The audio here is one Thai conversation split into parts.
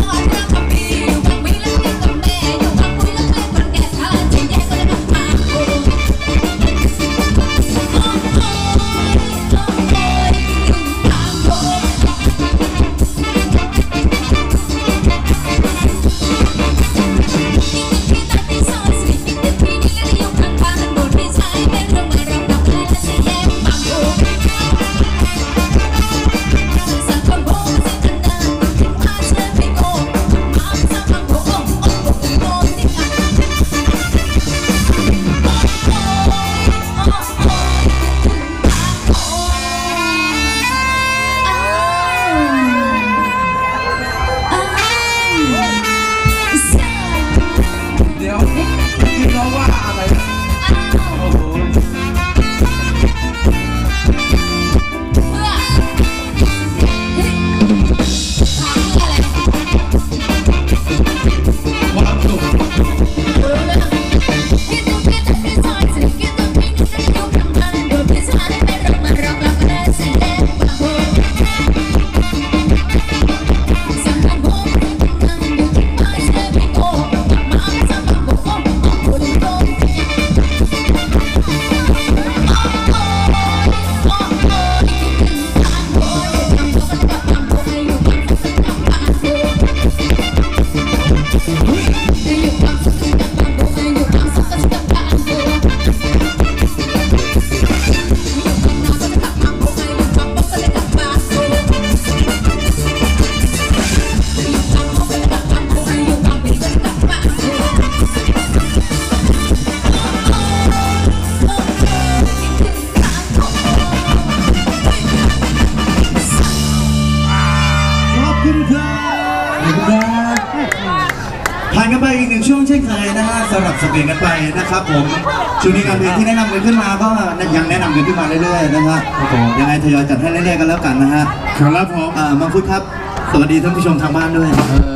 ผ่านกันไปอีกหนึ่งช่วงเช่นเคยนะฮะสำหรับสเปนกันไปนะครับผมช่วงนี้งานเพลงที่แนะนำกันขึ้นมาก็ยังแนะนำกันขึ้นมาเรื่อยๆนะครับยังไงทยอยจัดให้เรื่อยๆกันแล้วกันนะฮะครับผมมังคุดครับสวัสดีท่านผู้ชมทางบ้านด้วย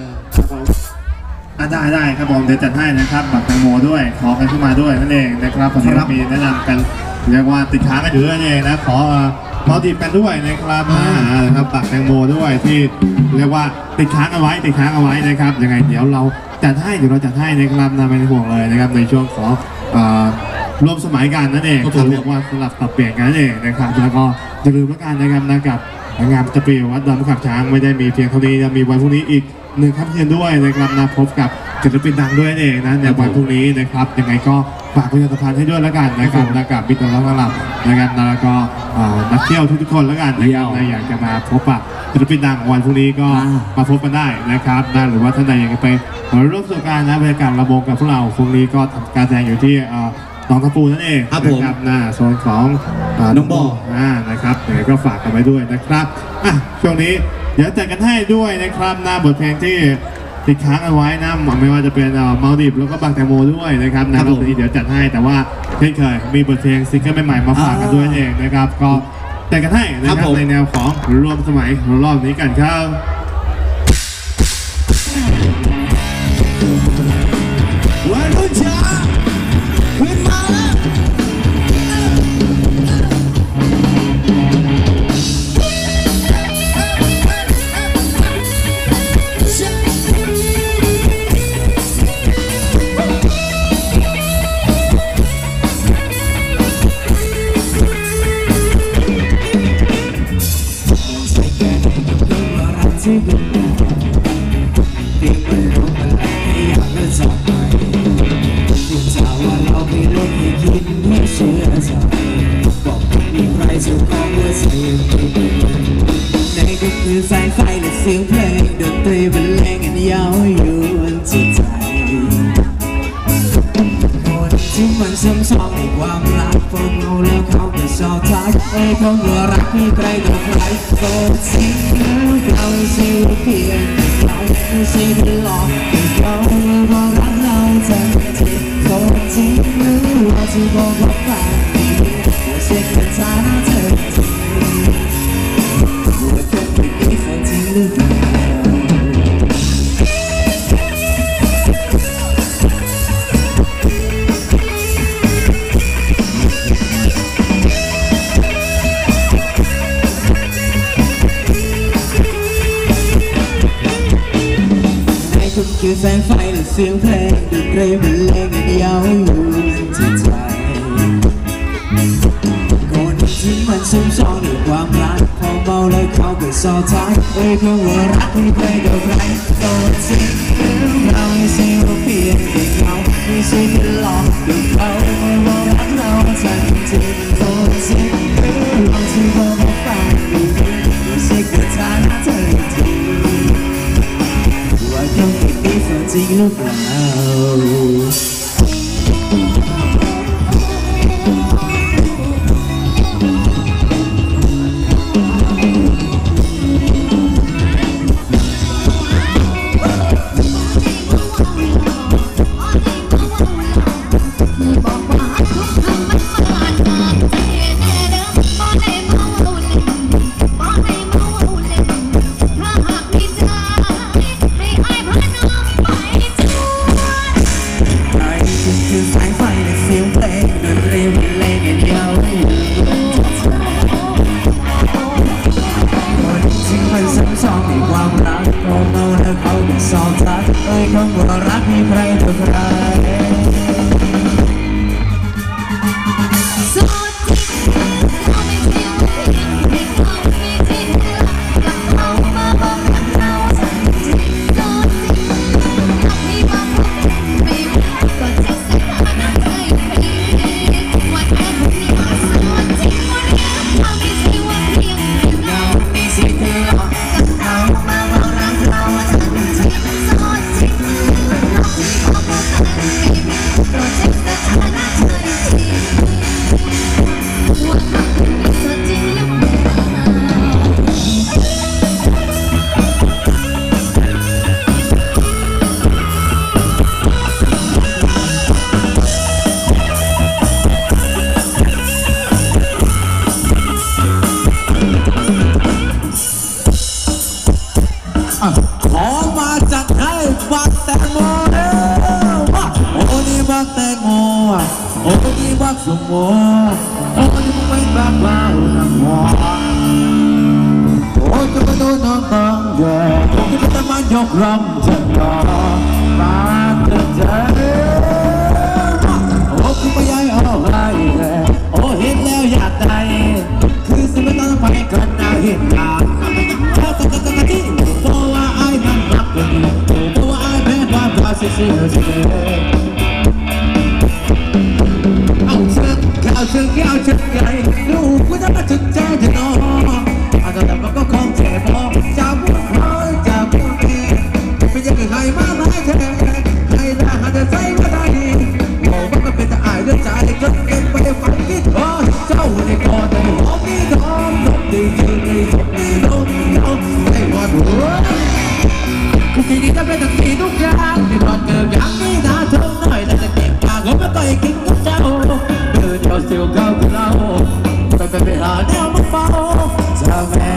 ได้ครับผมเดี๋ยวจัดให้นะครับบัตรแตงโมด้วยขอกันขึ้นมาด้วยนั่นเองนะครับวันนี้มีแนะนำกันเรียกว่าติดค้างกันอยู่นั่นเองนะขอติดกันด้วยนะครับนะครับบัตรแตงโมด้วยที่เรียกว่าติดค้างเอาไว้นะครับยังไงเดี๋ยวเราจัดให้นะครับไม่ต้องห่วงเลยนะครับในช่วงของร่วมสมัยกันนั่นเองเรียกว่าสลับปรับเปลี่ยนกันนั่นเองนะครับแล้วก็อย่าลืมแล้วกันนะครับกับงานจะปีวัดดำขับช้างไม่ได้มีเพียงเท่านี้ยังมีวันพรุ่งนี้อีก1 ค่ำคืนด้วยนะครับนะพบกับศิลปินดังด้วยเองนะในวันพรุ่งนี้นะครับยังไงก็ฝากประชาสัมพันธ์ให้ด้วยแล้วกันนะครับกับมิตรรักหลับนะครับแล้วก็นักเที่ยวทุกคนแล้วกันนะครับอยากจะมาพบปะศิลปินดังวันพรุ่งนี้ก็มาพบกันได้นะครับนะหรือว่าท่านใดอยากจะไปร่วมประสบการณ์นะบรรยากาศระบงกับพวกเราพรุ่งนี้ก็ทำการแสดงอยู่ที่หนองตะปูนั่นเองนะครับโซนของน้องบ่อนะครับเดี๋ยวก็ฝากกันไว้ด้วยนะครับช่วงนี้เดี๋ยวจัดกันให้ด้วยนะครับบทเพลงที่ติดค้างเอาไว้นะไม่ว่าจะเป็นมัลดิฟแล้วก็บางแตงโมด้วยนะครับรอบนี้เดี๋ยวจัดให้แต่ว่าเช่นเคยมีบทเพลงซิงเกิลใหม่ๆมาฝากกันด้วยเองนะครับก็จัดกันให้นะครับในแนวของรวมสมัยรอบนี้กันครับวันรุ่งเช้าขึ้นมาแล้วสายไฟและเสียงเพลงดนตรีบรรเลงกันยาวอยู่บนจิตใจคนที่มันซ้ำๆในความรักฟังเอาแล้วเขาก็ชอบทักคงว่ารักไม่ใครต่อใครก็ทิ้งเราเสียเพียงเราไม่ใช่ที่หลอกเขาบอกรักเราจะทิ้งเขาทิ้งหรือว่าที่บอกว่าใครว่าเสียกันช้าเธอคุณคือแสงไฟและเสียงเพลงดนตรีบรรเลงกันยาวอยู่ที่ใจคนที่มันซึมซ้อนด้วยความรักพอเมาแล้วเข้าไปซ้อนท้ายคำว่ารักไม่เคยกับใครตัวจริงเราไม่ใช่ว่าเพียงแต่เขาไม่ใช่แค่หลอกดูเขาว่ารักเราทันทีตัวจริงลองที่บอกมาฟังดูรู้สึกกับฐานะเธอทีว่าคงไม่มีฝันจริงหรือเปล่าคือสายไฟและเสียงเพลงดนตรีบรรเลงกันยาวคนที่มันซ้ำซ้อนในความรักพอเมาแล้วเขาไม่สอนทักคำว่ารักให้ใครต่อใครขอมาจากให้บักแตงโมเร็วโอ้นี่บักแตงโมโอ้นี่บักสมโมโอ้นี่มึงไม่บักเบาหนักหัวโอ้จะมาโดนน้องบังเย่โอ้จะมามันยกลำจะรอมาเธอเจอโอ้คือไม่ย้ายเอาให้เลยโอ้เห็นแล้วอยากได้คือสิ่งที่ต้องไปกันนะเห็นตาแล้วก็ที่เพราะว่าไอ้มันรักกันเพราะว่าไอ้แพ้ความรักเสียเอาเชิงเอาเชิงเอาเชิงใหญ่ลูกกูจะมาถึงใจเธอน้องอาจจะแต่มันก็คงเจ็บพอจากพูดน้อยจากพูดดีไม่ยังใครมาหลายแท้ใครได้หาแต่ใจก็ได้โอ้มันก็เป็นแต่อายด้วยใจจนเก็บไปฝันคิดว่าเจ้าในก่อนแต่หอมนี่น้องจบดีจริงดีจบดีน้องให้หมดหัวคือที่นี่จะเป็นทั้งที่ทุกอย่างที่ตอนเกิดอย่างนี้นะเธอหน่อยแต่จะเก็บปากก็ไม่ต่อยกินกับเจ้าเดินเดียวเสียวเข้ากับเราแต่เป็นเวลาแนวมันเบาจะแม่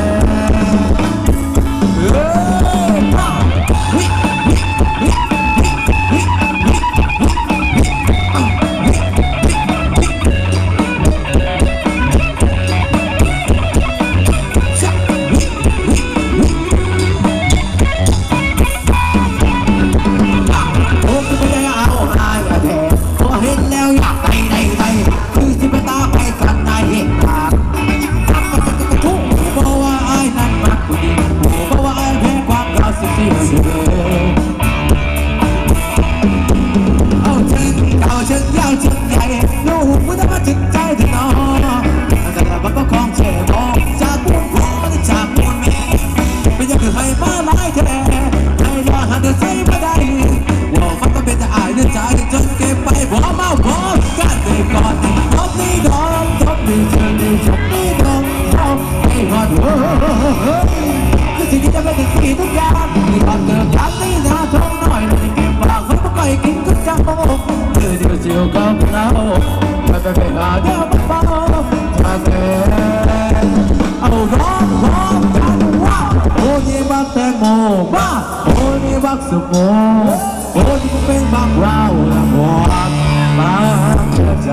ทุกอย่างที่ตอนเกิดอย่างนี้นะทงน้อยไม่ได้เก็บปากไว้ไม่ไปกินก็เจ้าเดี๋ยวเสียวกับเราไปหาเดี๋ยวมาเฝ้าจะแก่เอาร้องกันว่าโอ้ยบักแตงโมมาโอ้ยบักสมโมโอ้ยมึงเป็นบักเราละหวานมาใจ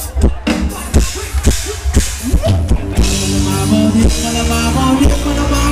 มาโมดิมาโมดิมา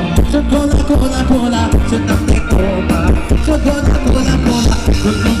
ช็อกโกแลตโคลาโคลาฉันนำเด็กโตมาช็อกโกแลตโคลาโคลาคุณต้อง